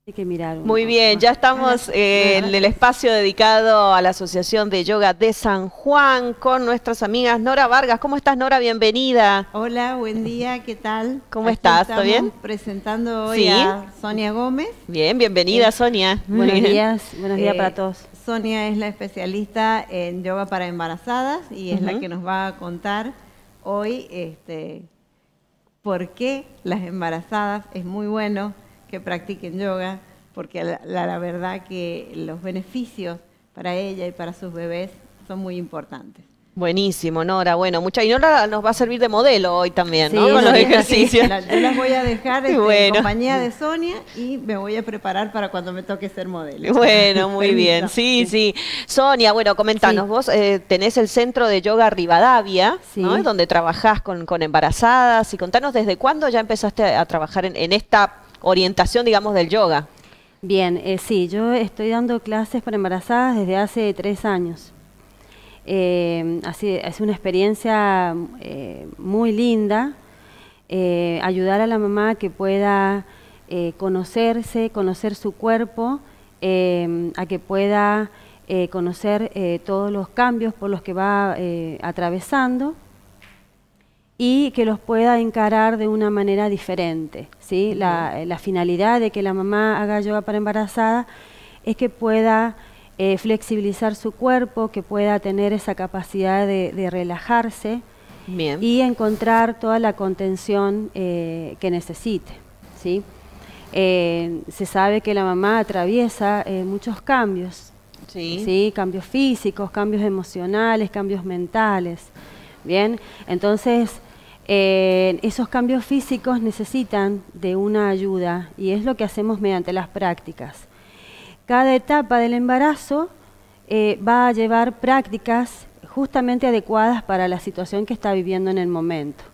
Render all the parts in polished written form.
Hay que mirar Muy bien, ya estamos en el espacio dedicado a la Asociación de Yoga de San Juan con nuestras amigas Nora Vargas. ¿Cómo estás, Nora? Bienvenida. Hola, buen día, ¿qué tal? ¿Cómo Aquí estás? ¿Todo bien? estamos presentando hoy Sí. a Sonia Gómez. Bien, bienvenida, Sonia. Muy Buenos bien. días para todos. Sonia es la especialista en yoga para embarazadas y es la que nos va a contar hoy por qué las embarazadas es muy bueno que practiquen yoga, porque la verdad que los beneficios para ella y para sus bebés son muy importantes. Buenísimo, Nora. Bueno, y Nora nos va a servir de modelo hoy también, Sí, ¿no? Con los sí, ejercicios. Yo las voy a dejar en Bueno. compañía de Sonia y me voy a preparar para cuando me toque ser modelo. Bueno, muy Permiso. bien. Sí, sí. Sonia, bueno, comentanos. Sí. Vos tenés el Centro de Yoga Rivadavia, Sí. ¿no? Donde trabajás con embarazadas. Y contanos desde cuándo ya empezaste a trabajar en esta orientación, digamos, del yoga. Bien, sí, yo estoy dando clases para embarazadas desde hace 3 años. Es una experiencia muy linda, ayudar a la mamá que pueda conocerse, conocer su cuerpo, a que pueda conocer todos los cambios por los que va atravesando y que los pueda encarar de una manera diferente, ¿sí? La finalidad de que la mamá haga yoga para embarazada es que pueda flexibilizar su cuerpo, que pueda tener esa capacidad de relajarse Bien. y encontrar toda la contención que necesite, ¿sí? Se sabe que la mamá atraviesa muchos cambios, Sí. ¿sí? Cambios físicos, cambios emocionales, cambios mentales. Bien, entonces esos cambios físicos necesitan de una ayuda y es lo que hacemos mediante las prácticas. Cada etapa del embarazo va a llevar prácticas justamente adecuadas para la situación que está viviendo en el momento.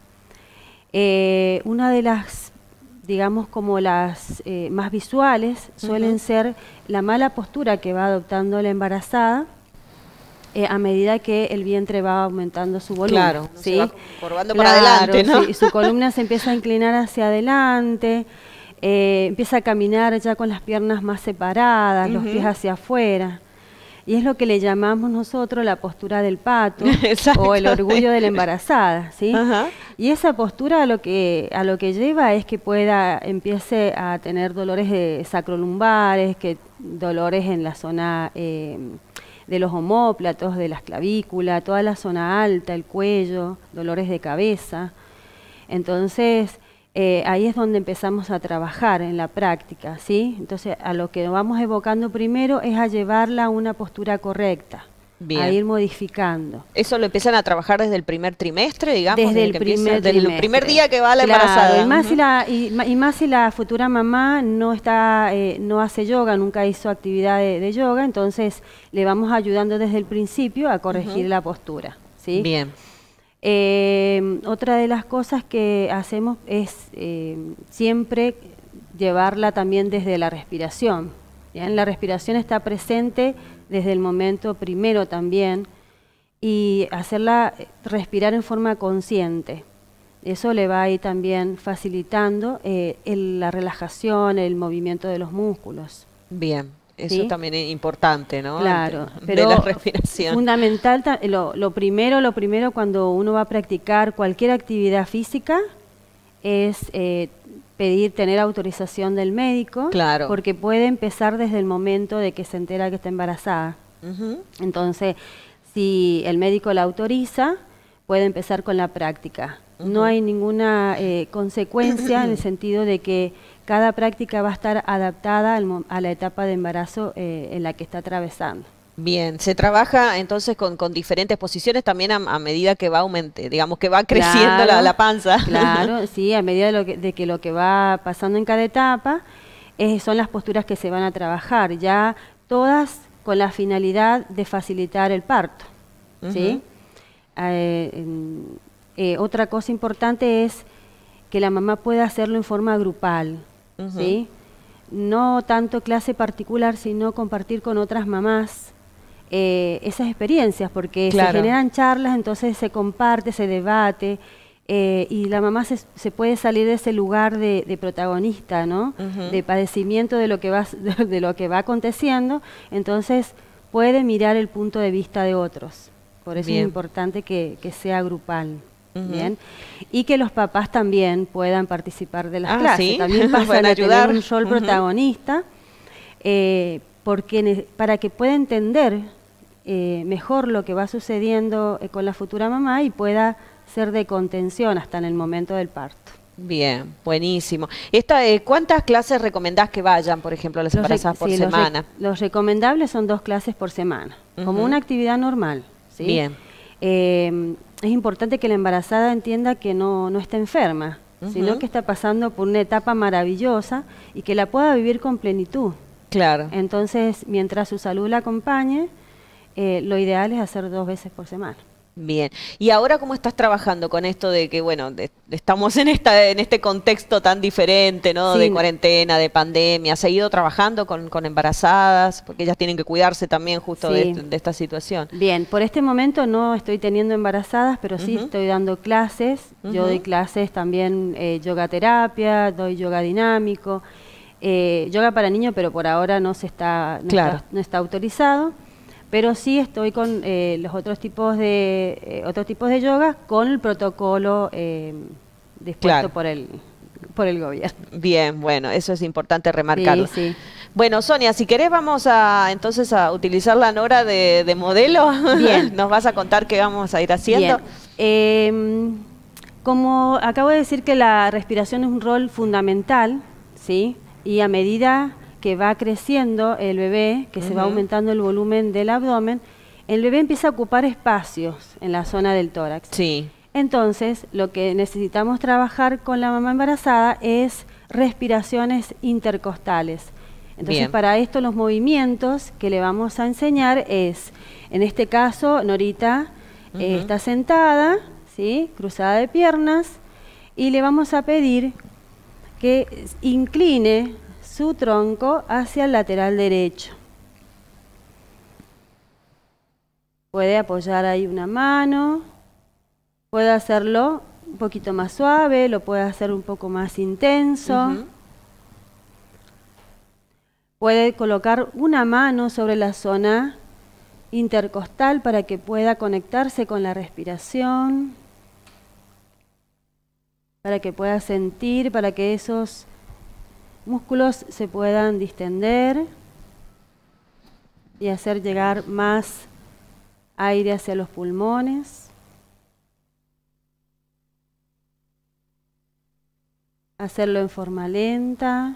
Una de las, digamos, como las más visuales suelen ser la mala postura que va adoptando la embarazada a medida que el vientre va aumentando su volumen. Claro, ¿sí? se va curvando para adelante, ¿no? Sí, su columna se empieza a inclinar hacia adelante, empieza a caminar ya con las piernas más separadas, los pies hacia afuera. Y es lo que le llamamos nosotros la postura del pato o el orgullo de la embarazada, ¿sí? Y esa postura a lo que lleva es que empiece a tener dolores sacrolumbares, dolores en la zona de los omóplatos, de las clavículas, toda la zona alta, el cuello, dolores de cabeza. Entonces, ahí es donde empezamos a trabajar en la práctica, ¿sí? Entonces, a lo que vamos evocando primero es a llevarla a una postura correcta, Bien. a ir modificando. ¿Eso lo empiezan a trabajar desde el primer trimestre, digamos? Desde el primer día que va la embarazada. Claro, y más si la futura mamá no hace yoga, nunca hizo actividad de yoga, entonces le vamos ayudando desde el principio a corregir la postura, ¿sí? Bien. Otra de las cosas que hacemos es siempre llevarla también desde la respiración. ¿Bien? La respiración está presente desde el momento primero también y hacerla respirar en forma consciente. Eso le va a ir también facilitando la relajación, el movimiento de los músculos. Bien. Eso ¿sí? también es importante, ¿no? Claro, De pero la respiración. fundamental, lo primero cuando uno va a practicar cualquier actividad física es tener autorización del médico, Claro. porque puede empezar desde el momento de que se entera que está embarazada. Entonces, si el médico la autoriza, puede empezar con la práctica. No hay ninguna consecuencia en el sentido de que cada práctica va a estar adaptada a la etapa de embarazo en la que está atravesando. Bien, se trabaja entonces con diferentes posiciones también a medida que va digamos que va creciendo Claro, la panza. Claro, sí, a medida de que lo que va pasando en cada etapa son las posturas que se van a trabajar, ya todas con la finalidad de facilitar el parto, ¿sí? Otra cosa importante es que la mamá pueda hacerlo en forma grupal, ¿sí? No tanto clase particular, sino compartir con otras mamás esas experiencias, porque Claro. se generan charlas, entonces se comparte, se debate, y la mamá se puede salir de ese lugar de protagonista, ¿no? De padecimiento de lo que va aconteciendo, entonces puede mirar el punto de vista de otros. Por eso es importante que sea grupal. Bien. Y que los papás también puedan participar de las clases. ¿Sí? También pasan a tener un rol protagonista, porque para que pueda entender mejor lo que va sucediendo con la futura mamá y pueda ser de contención hasta en el momento del parto. Bien, buenísimo. ¿Cuántas clases recomendás que vayan, por ejemplo, a las embarazadas por semana? Los recomendables son 2 clases por semana, como una actividad normal. ¿Sí? Bien. Es importante que la embarazada entienda que no está enferma, sino que está pasando por una etapa maravillosa y que la pueda vivir con plenitud. Claro. Entonces, mientras su salud la acompañe, lo ideal es hacer 2 veces por semana. Bien. ¿Y ahora cómo estás trabajando con esto de que, bueno, estamos en este contexto tan diferente, ¿no? Sí. De cuarentena, de pandemia. ¿Has seguido trabajando con embarazadas? Porque ellas tienen que cuidarse también justo de esta situación. Bien, por este momento no estoy teniendo embarazadas, pero sí estoy dando clases. Yo doy clases también, yoga terapia, doy yoga dinámico, yoga para niños, pero por ahora no está autorizado. Pero sí estoy con los otros tipos de yoga con el protocolo dispuesto por el gobierno. Bien, bueno, eso es importante remarcarlo. Sí. Bueno, Sonia, si querés vamos entonces a utilizar la Nora de modelo. Bien. ¿Nos vas a contar qué vamos a ir haciendo? Bien. Como acabo de decir que la respiración es un rol fundamental, ¿sí? Y a medida que va creciendo el bebé, que se va aumentando el volumen del abdomen, el bebé empieza a ocupar espacios en la zona del tórax. Sí. Entonces, lo que necesitamos trabajar con la mamá embarazada es respiraciones intercostales. Entonces, para esto los movimientos que le vamos a enseñar es, en este caso, Norita está sentada, ¿sí? Cruzada de piernas, y le vamos a pedir que incline su tronco hacia el lateral derecho. Puede apoyar ahí una mano, puede hacerlo un poquito más suave, lo puede hacer un poco más intenso. Puede colocar una mano sobre la zona intercostal para que pueda conectarse con la respiración, para que pueda sentir, para que esos músculos se puedan distender y hacer llegar más aire hacia los pulmones. Hacerlo en forma lenta.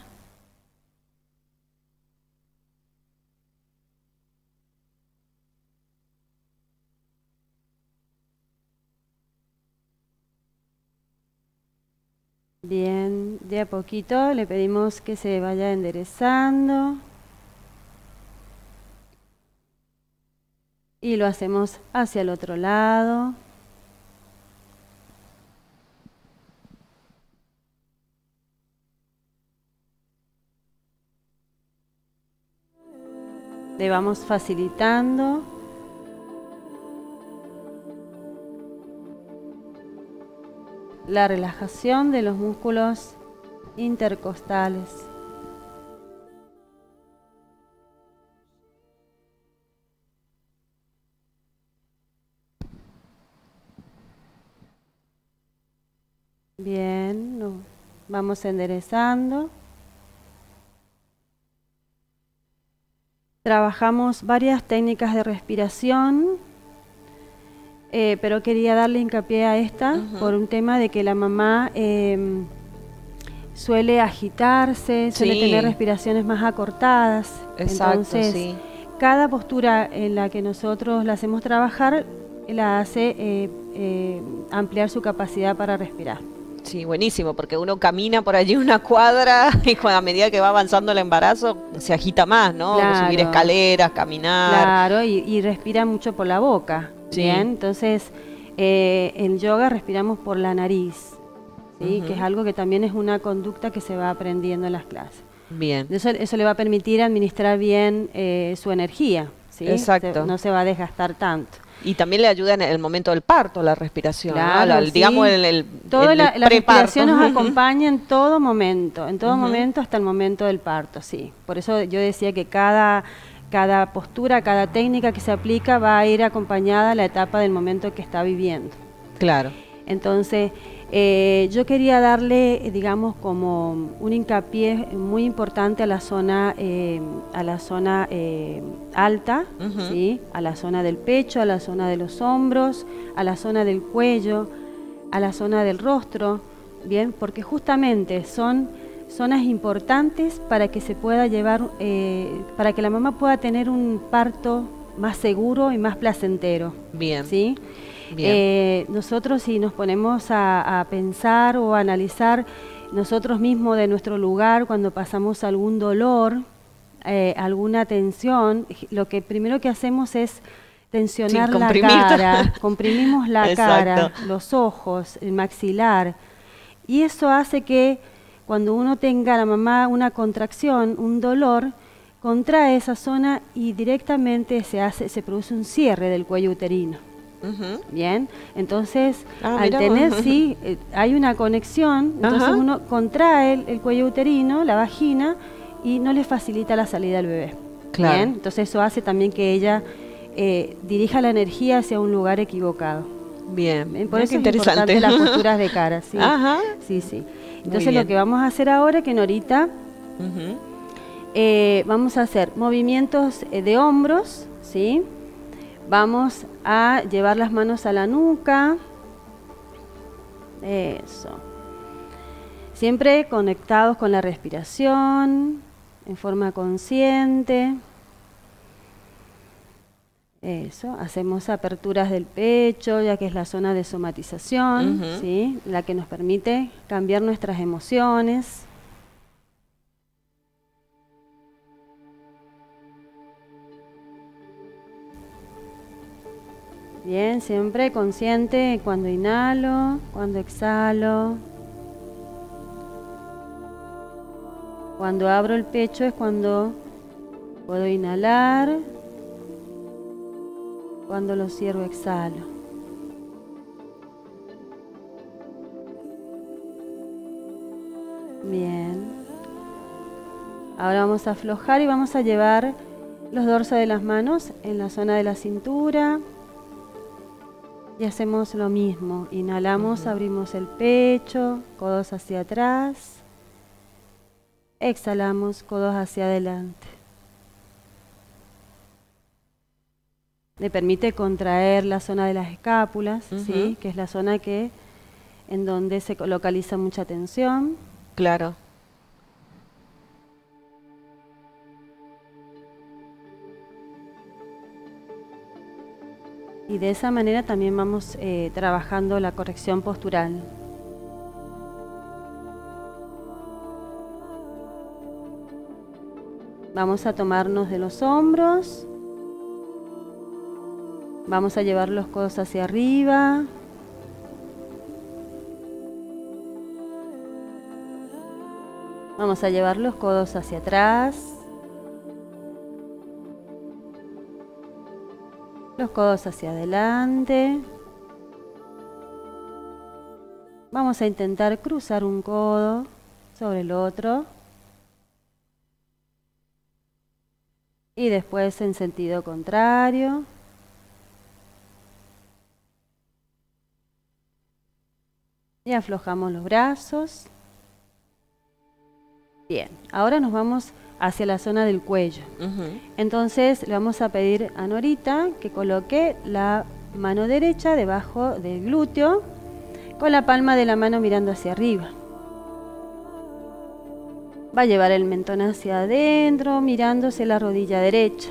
Bien, de a poquito le pedimos que se vaya enderezando. Y lo hacemos hacia el otro lado. Le vamos facilitando. La relajación de los músculos intercostales. Bien, lo vamos enderezando. Trabajamos varias técnicas de respiración. Pero quería darle hincapié a esta por un tema de que la mamá suele agitarse, suele tener respiraciones más acortadas. Exacto, entonces, cada postura en la que nosotros la hacemos trabajar la hace ampliar su capacidad para respirar. Sí, buenísimo, porque uno camina por allí una cuadra y a medida que va avanzando el embarazo se agita más, ¿no? Claro. Subir escaleras, caminar. Claro, y respira mucho por la boca. Bien, entonces en yoga respiramos por la nariz, ¿sí? Que es algo que también es una conducta que se va aprendiendo en las clases. Bien. Eso le va a permitir administrar bien su energía. ¿sí? Exacto. No se va a desgastar tanto. Y también le ayuda en el momento del parto, la respiración, Claro, ¿no? sí. Digamos, el Toda la preparto. respiración nos acompaña en todo momento hasta el momento del parto, sí. Por eso yo decía que cada postura, cada técnica que se aplica va a ir acompañada a la etapa del momento que está viviendo. Claro. Entonces, yo quería darle, digamos, como un hincapié muy importante a la zona alta, ¿sí? A la zona del pecho, a la zona de los hombros, a la zona del cuello, a la zona del rostro, bien, porque justamente son zonas importantes para que se pueda llevar, para que la mamá pueda tener un parto más seguro y más placentero. Bien. ¿Sí? Bien. Nosotros si nos ponemos a pensar o a analizar nosotros mismos de nuestro lugar cuando pasamos algún dolor, alguna tensión, lo que primero que hacemos es tensionar la cara, comprimimos la cara, los ojos, el maxilar, y eso hace que cuando uno tenga, la mamá, una contracción, un dolor, contrae esa zona y directamente se produce un cierre del cuello uterino. Bien, entonces al tener, sí, hay una conexión, entonces uno contrae el cuello uterino, la vagina, y no le facilita la salida del bebé. Claro. Bien, entonces eso hace también que ella dirija la energía hacia un lugar equivocado. Bien, por eso es importante las posturas de cara, sí. Sí, sí. Entonces lo que vamos a hacer ahora, que Norita, vamos a hacer movimientos de hombros, ¿sí? Vamos a llevar las manos a la nuca. Eso. Siempre conectados con la respiración, en forma consciente. Eso. Hacemos aperturas del pecho, ya que es la zona de somatización, ¿sí? La que nos permite cambiar nuestras emociones. Bien, siempre consciente cuando inhalo, cuando exhalo. Cuando abro el pecho es cuando puedo inhalar. Cuando lo cierro, exhalo. Bien. Ahora vamos a aflojar y vamos a llevar los dorsos de las manos en la zona de la cintura. Y hacemos lo mismo, inhalamos, abrimos el pecho, codos hacia atrás, exhalamos, codos hacia adelante. Le permite contraer la zona de las escápulas, ¿sí? Que es la zona en donde se localiza mucha tensión. Claro. Y de esa manera también vamos trabajando la corrección postural. Vamos a tomarnos de los hombros. Vamos a llevar los codos hacia arriba. Vamos a llevar los codos hacia atrás. Los codos hacia adelante. Vamos a intentar cruzar un codo sobre el otro. Y después en sentido contrario. Y aflojamos los brazos. Bien, ahora nos vamos hacia la zona del cuello. Entonces le vamos a pedir a Norita que coloque la mano derecha debajo del glúteo con la palma de la mano mirando hacia arriba. Va a llevar el mentón hacia adentro mirándose la rodilla derecha.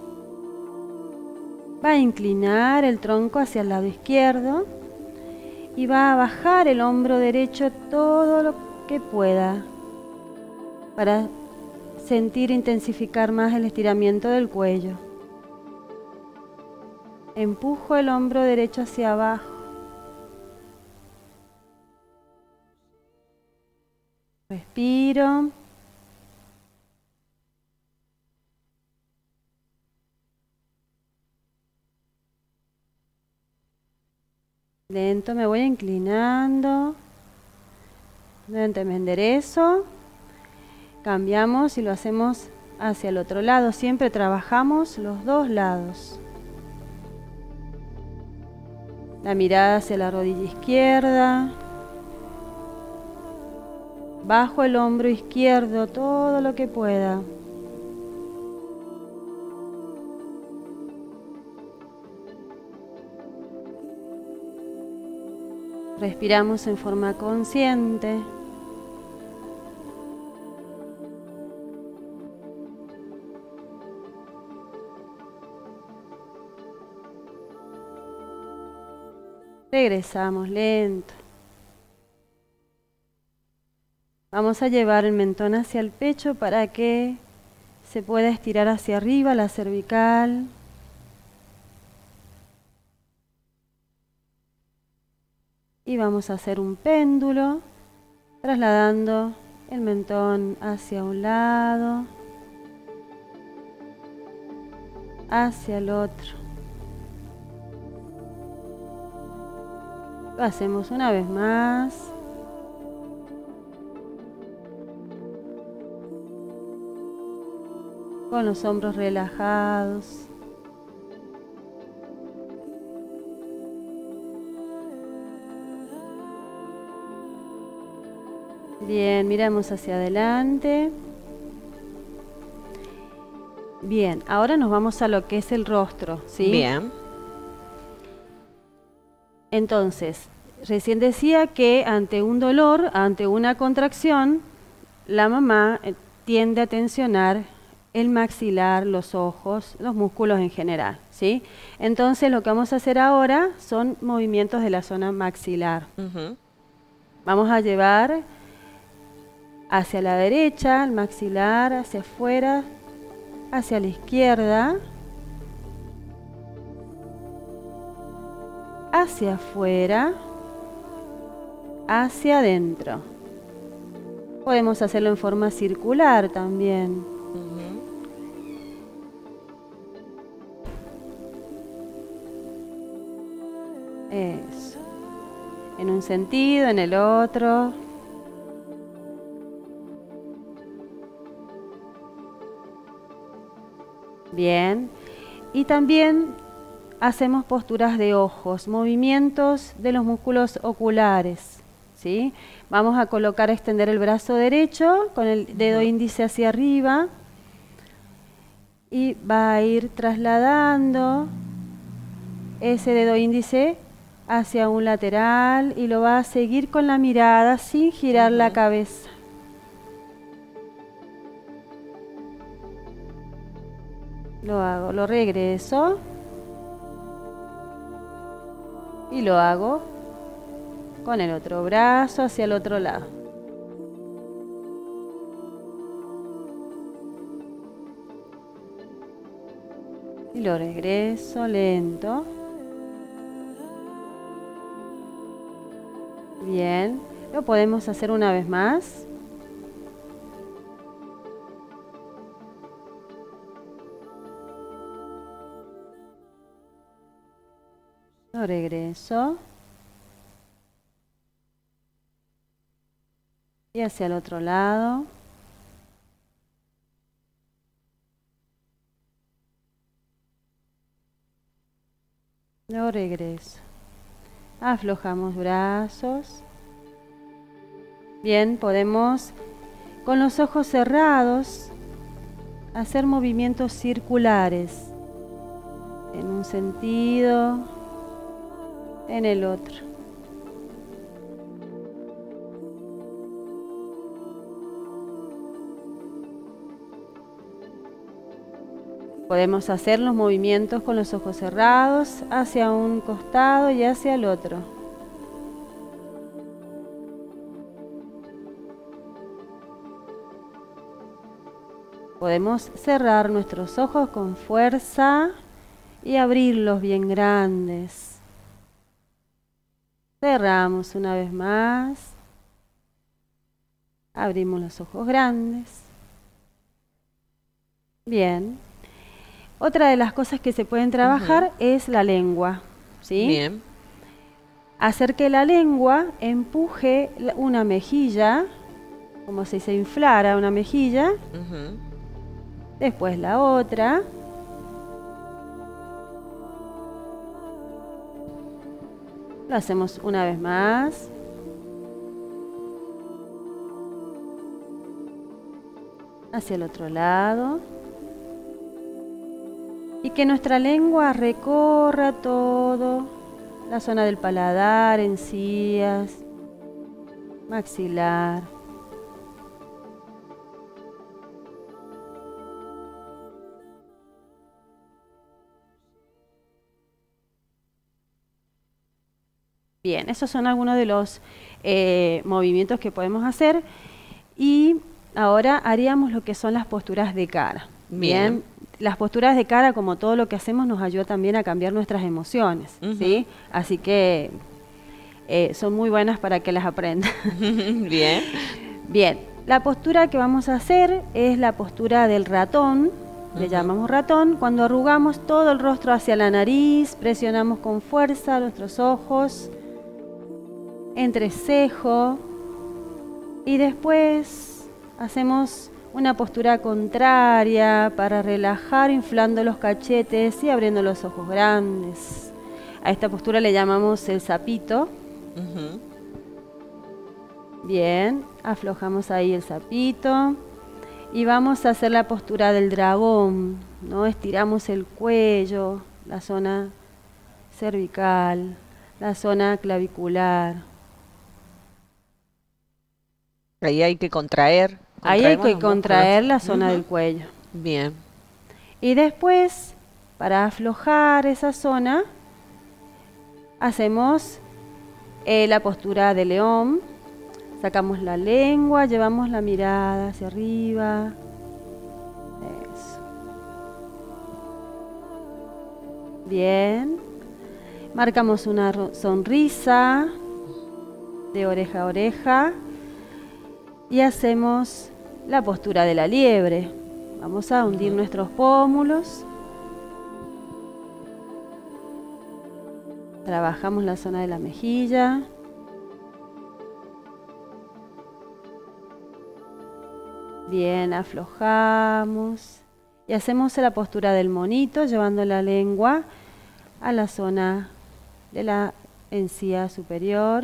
Va a inclinar el tronco hacia el lado izquierdo y va a bajar el hombro derecho todo lo que pueda para sentir intensificar más el estiramiento del cuello. Empujo el hombro derecho hacia abajo. Respiro. Lento, me voy inclinando. Lento, me enderezo. Cambiamos y lo hacemos hacia el otro lado. Siempre trabajamos los dos lados. La mirada hacia la rodilla izquierda. Bajo el hombro izquierdo todo lo que pueda. Respiramos en forma consciente. Regresamos lento. Vamos a llevar el mentón hacia el pecho para que se pueda estirar hacia arriba la cervical. Y vamos a hacer un péndulo, trasladando el mentón hacia un lado, hacia el otro. Lo hacemos una vez más. Con los hombros relajados. Bien, miramos hacia adelante. Bien, ahora nos vamos a lo que es el rostro, ¿sí? Bien. Entonces, recién decía que ante un dolor, ante una contracción, la mamá tiende a tensionar el maxilar, los ojos, los músculos en general, ¿sí? Entonces, lo que vamos a hacer ahora son movimientos de la zona maxilar. Vamos a llevar hacia la derecha, el maxilar, hacia afuera, hacia la izquierda, hacia afuera, hacia adentro. Podemos hacerlo en forma circular también. Eso. En un sentido, en el otro. Bien. Y también hacemos posturas de ojos, movimientos de los músculos oculares, ¿sí? Vamos a colocar, extender el brazo derecho con el dedo índice hacia arriba y va a ir trasladando ese dedo índice hacia un lateral y lo va a seguir con la mirada sin girar la cabeza. Lo hago, lo regreso y lo hago con el otro brazo hacia el otro lado. Y lo regreso lento. Bien, lo podemos hacer una vez más. Lo regreso. Y hacia el otro lado. Lo regreso. Aflojamos brazos. Bien, podemos con los ojos cerrados hacer movimientos circulares. En un sentido, en el otro. Podemos hacer los movimientos con los ojos cerrados hacia un costado y hacia el otro. Podemos cerrar nuestros ojos con fuerza y abrirlos bien grandes. Cerramos una vez más. Abrimos los ojos grandes. Bien. Otra de las cosas que se pueden trabajar es la lengua, ¿sí? Bien. hacer que la lengua empuje una mejilla, como si se inflara una mejilla, después la otra, lo hacemos una vez más, hacia el otro lado, y que nuestra lengua recorra todo, la zona del paladar, encías, maxilar. Bien, esos son algunos de los movimientos que podemos hacer y ahora haríamos lo que son las posturas de cara. Bien. Las posturas de cara, como todo lo que hacemos, nos ayuda también a cambiar nuestras emociones, ¿sí? Así que son muy buenas para que las aprendan. Bien. Bien, la postura que vamos a hacer es la postura del ratón, le llamamos ratón, cuando arrugamos todo el rostro hacia la nariz, presionamos con fuerza nuestros ojos, entrecejo, y después hacemos una postura contraria para relajar, inflando los cachetes y abriendo los ojos grandes. A esta postura le llamamos el sapito. Bien, aflojamos ahí el sapito y vamos a hacer la postura del dragón, ¿no? Estiramos el cuello, la zona cervical, la zona clavicular. Ahí hay que contraer. Ahí hay que contraer la zona del cuello. Bien. Y después, para aflojar esa zona, hacemos la postura de león. Sacamos la lengua, llevamos la mirada hacia arriba. Eso. Bien. Marcamos una sonrisa de oreja a oreja. Y hacemos la postura de la liebre. Vamos a hundir nuestros pómulos. Trabajamos la zona de la mejilla. Bien, aflojamos. Y hacemos la postura del monito, llevando la lengua a la zona de la encía superior.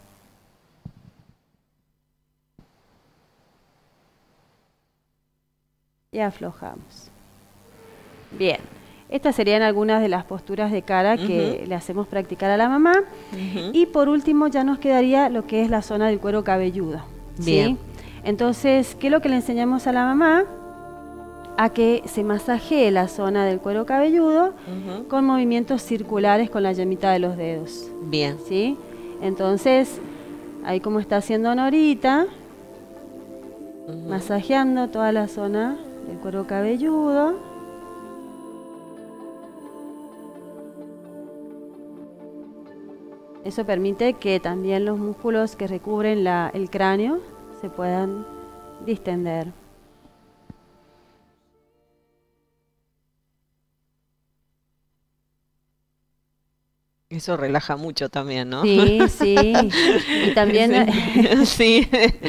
Y aflojamos. Bien, estas serían algunas de las posturas de cara que le hacemos practicar a la mamá. Y por último ya nos quedaría lo que es la zona del cuero cabelludo. Bien. ¿Sí? Entonces, ¿qué es lo que le enseñamos a la mamá? A que se masajee la zona del cuero cabelludo con movimientos circulares con la yemita de los dedos. Bien. ¿Sí? Entonces, ahí como está haciendo Norita, masajeando toda la zona del cuero cabelludo. Eso permite que también los músculos que recubren el cráneo se puedan distender. Eso relaja mucho también, ¿no? Sí, sí. Y también sí.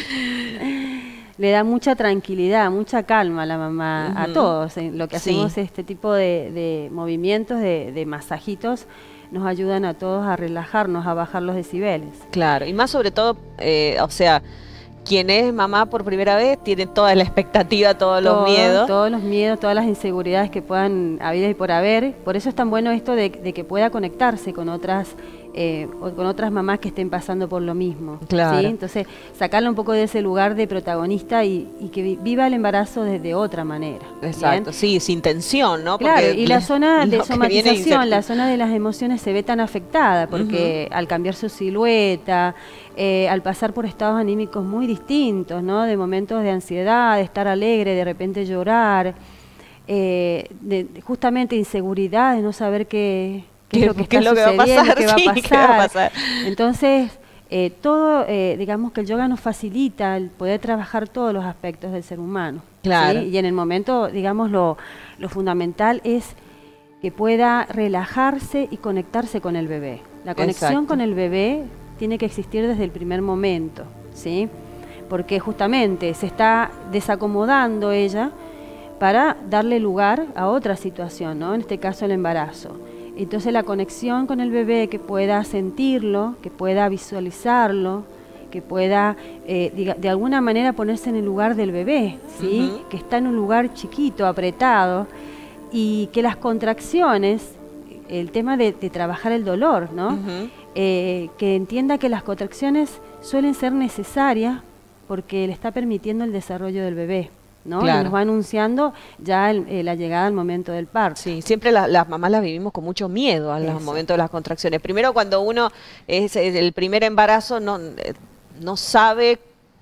le da mucha tranquilidad, mucha calma a la mamá, a todos. Lo que hacemos, este tipo de movimientos, de masajitos, nos ayudan a todos a relajarnos, a bajar los decibeles. Claro, y más sobre todo, o sea, quien es mamá por primera vez tiene toda la expectativa, todos los miedos. Todos los miedos, todas las inseguridades que puedan haber y por haber. Por eso es tan bueno esto de que pueda conectarse con otras mamás que estén pasando por lo mismo. Claro. ¿Sí? Entonces, sacarla un poco de ese lugar de protagonista y que viva el embarazo de otra manera. Exacto, ¿bien? Sí, sin tensión, ¿no? Claro, porque y la zona de somatización, la la zona de las emociones se ve tan afectada porque al cambiar su silueta, al pasar por estados anímicos muy distintos, ¿no? De momentos de ansiedad, de estar alegre, de repente llorar, justamente inseguridad, de no saber qué es lo que está sucediendo, qué va a pasar. Entonces, digamos que el yoga nos facilita el poder trabajar todos los aspectos del ser humano. Claro. ¿Sí? Y en el momento, digamos, lo fundamental es que pueda relajarse y conectarse con el bebé. La conexión Exacto. con el bebé tiene que existir desde el primer momento, ¿sí? Porque justamente se está desacomodando ella para darle lugar a otra situación, ¿no? En este caso el embarazo. Entonces la conexión con el bebé, que pueda sentirlo, que pueda visualizarlo, que pueda de alguna manera ponerse en el lugar del bebé, ¿sí? Que está en un lugar chiquito, apretado, y que las contracciones, el tema de trabajar el dolor, ¿no? Que entienda que las contracciones suelen ser necesarias porque le está permitiendo el desarrollo del bebé, ¿no? Claro. Y nos va anunciando ya la llegada al momento del parto. Sí, siempre las mamás las vivimos con mucho miedo a los momentos de las contracciones. Primero, cuando uno es el primer embarazo, no sabe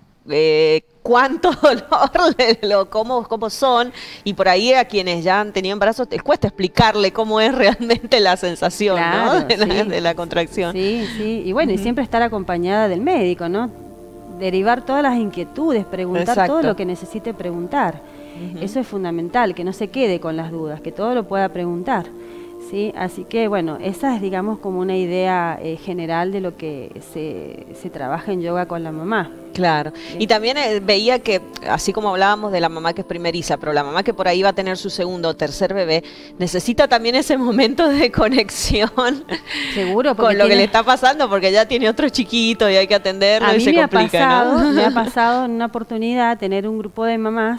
cuánto dolor, cómo son, y por ahí a quienes ya han tenido embarazos les cuesta explicarle cómo es realmente la sensación, Claro, ¿no? sí. de la contracción. Sí, sí, y bueno, y siempre estar acompañada del médico, ¿no? Derivar todas las inquietudes, preguntar Exacto. todo lo que necesite preguntar. Eso es fundamental, que no se quede con las dudas, que todo lo pueda preguntar, ¿sí? Así que, bueno, esa es, digamos, como una idea general de lo que se trabaja en yoga con la mamá. Claro. Y también veía que, así como hablábamos de la mamá que es primeriza, pero la mamá que por ahí va a tener su segundo o tercer bebé, necesita también ese momento de conexión Seguro, con lo que le está pasando, porque ya tiene otro chiquito y hay que atenderlo y se complica, ¿no? Me ha pasado en una oportunidad tener un grupo de mamás,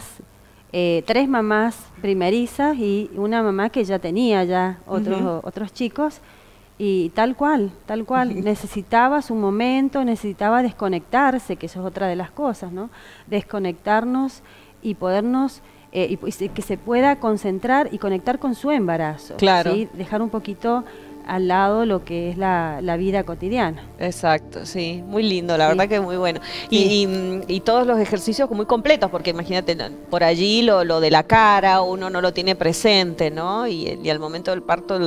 3 mamás primerizas y una mamá que ya tenía ya otros chicos, y tal cual, necesitaba su momento, necesitaba desconectarse, que eso es otra de las cosas, ¿no? Desconectarnos y podernos, que se pueda concentrar y conectar con su embarazo, Claro. ¿sí? Dejar un poquito al lado lo que es la vida cotidiana. Exacto, sí, muy lindo, la Sí. verdad que muy bueno. Sí. Y todos los ejercicios muy completos, porque imagínate, por allí lo de la cara, uno no lo tiene presente, ¿no? Y al momento del parto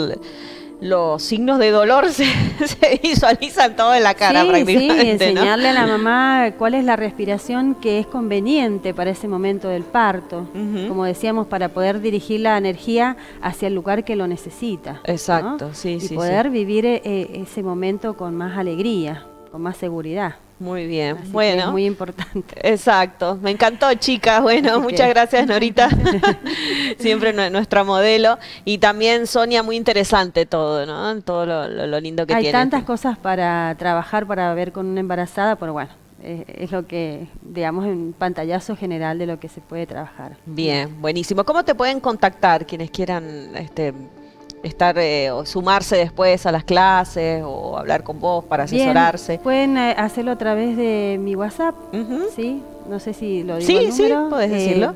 los signos de dolor se visualizan todo en la cara prácticamente, Sí, enseñarle ¿no? a la mamá cuál es la respiración que es conveniente para ese momento del parto, como decíamos, para poder dirigir la energía hacia el lugar que lo necesita. Exacto, ¿no? sí, y sí, poder vivir ese momento con más alegría, con más seguridad. Muy bien, Así que bueno. es muy importante. Exacto, me encantó, chicas. Bueno, Así muchas que- gracias, Norita. Siempre nuestra modelo. Y también Sonia, muy interesante todo, ¿no? Todo lo lindo que Hay tiene. tantas cosas para trabajar, para ver con una embarazada, pero bueno, es lo que, digamos, un pantallazo general de lo que se puede trabajar. Bien, buenísimo. ¿Cómo te pueden contactar quienes quieran estar o sumarse después a las clases o hablar con vos para Bien, asesorarse? pueden hacerlo a través de mi WhatsApp, Ujú. ¿sí? No sé si lo digo Sí, el sí, número. podés decirlo.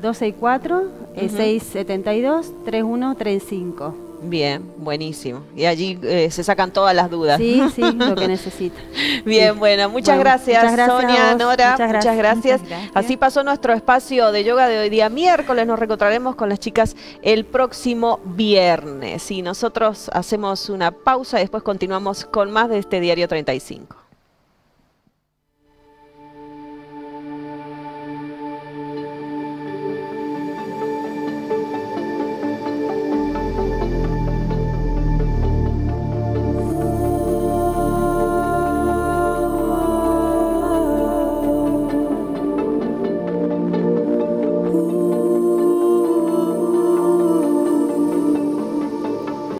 264-672-3135. Bien, buenísimo. Y allí se sacan todas las dudas. Sí, sí, lo que necesita. Bien, Sí. bueno, muchas gracias, muchas gracias Sonia, a vos. Nora, Muchas muchas gracias. Muchas gracias. Así pasó nuestro espacio de yoga de hoy día miércoles. Nos reencontraremos con las chicas el próximo viernes. Y nosotros hacemos una pausa y después continuamos con más de este Diario 35.